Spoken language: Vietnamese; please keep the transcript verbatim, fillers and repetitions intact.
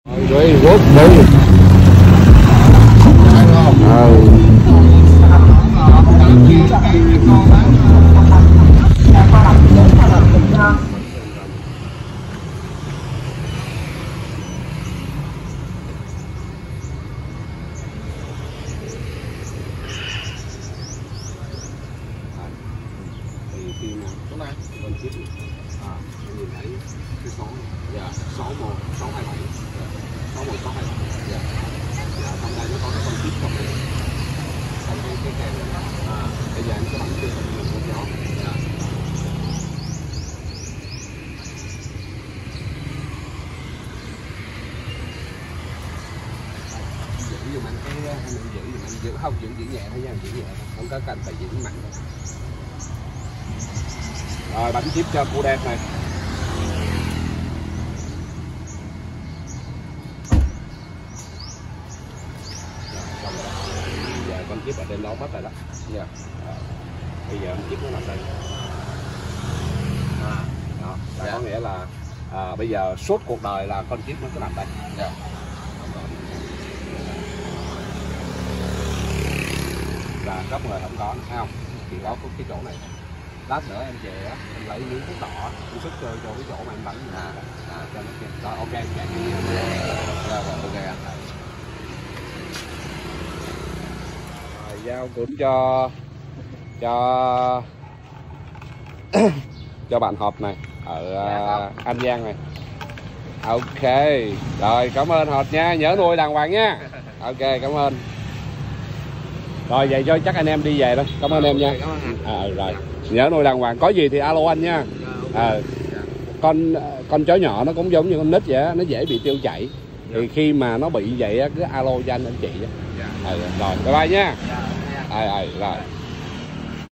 Rồi rốt đi. Thì khi nào chỗ này bên chiếc à anh nhìn thấy cái số dạ sáu một sáu hai bảy sáu một sáu hai bảy dạ dạ trong đây nó có cái con chip trong này trong cái cái kèm này à bây giờ anh sẽ bấm kia mình con gió dạ giữ giùm anh cái anh giữ giùm anh giữ không giữ giữ nhẹ thôi nha, giữ nhẹ thôi, không có cần phải giữ mạnh đâu. Rồi bấm chip cho cô đen này. Rồi, bây giờ con chip ở trên đó mất rồi đó. Yeah. À, bây giờ con chip nó nằm đây. À, đó. Dạ. Có nghĩa là à, bây giờ suốt cuộc đời là con chip nó cứ nằm đây. Yeah. Là góc người không có, thấy không? Chỉ có cái chỗ này. Lát nữa em về á, em lấy miếng thuốc đỏ, em sức cho cái chỗ mà em bắn à, à, cho nó kia. Rồi ok, em chạy đi. Rồi ok anh. Rồi giao cũng cho cho cho bạn hộp này ở uh, An Giang này. Ok, rồi cảm ơn hộp nha, nhớ nuôi đàng hoàng nha. Ok, cảm ơn. Rồi vậy cho chắc anh em đi về thôi. Cảm ơn em nha. À, rồi nhớ nuôi đàng hoàng, có gì thì alo anh nha. À, con con chó nhỏ nó cũng giống như con nít vậy á, nó dễ bị tiêu chảy. Thì khi mà nó bị vậy á, cứ alo cho anh anh chị á. À, rồi bye bye nha. À, à, rồi